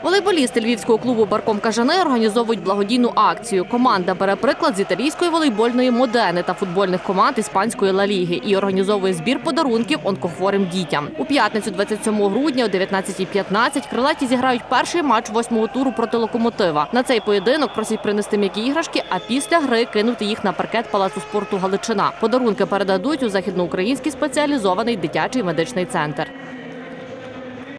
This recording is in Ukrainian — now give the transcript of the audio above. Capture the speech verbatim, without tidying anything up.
Волейболісти львівського клубу «Барком Кажани» організовують благодійну акцію. Команда бере приклад з італійської волейбольної «Модени» та футбольних команд іспанської Ла Ліги і організовує збір подарунків онкохворим дітям. У п'ятницю двадцять сьомого грудня о дев'ятнадцятій п'ятнадцять крилаті зіграють перший матч восьмого туру проти «Локомотива». На цей поєдинок просять принести м'які іграшки, а після гри кинути їх на паркет Палацу спорту «Галичина». Подарунки передадуть у західноукраїнський спеціалізований дитячий медичний центр.